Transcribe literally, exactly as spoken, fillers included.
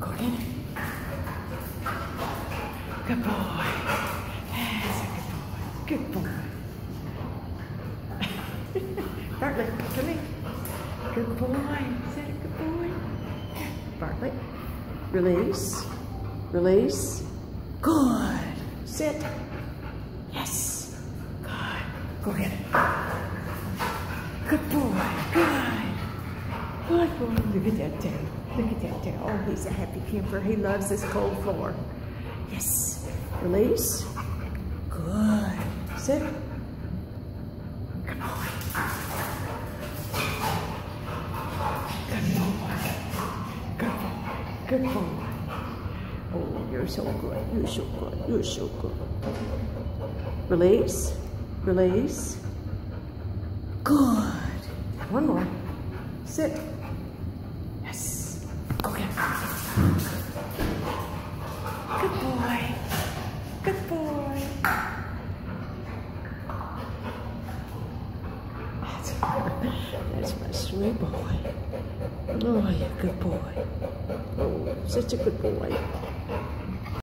Go get it. Good boy. That's a good boy. Good boy. Bartley, come here. Good boy. Is that a good boy? Bartley. Release. Release. Good. Sit. Yes. Good. Go get it. Good boy. Good. Good boy. Look at that tail. Look at that tail. Oh, he's a happy camper. He loves this cold floor. Yes. Release. Good. Sit. Good boy. Good boy. Good boy. Good boy. Oh, you're so good. You're so good. You're so good. Release. Release. Good. One more. Sit. Yes. Go get it. Good boy. Good boy. That's, that's my sweet boy. Oh, you're a good boy. Oh, such a good boy.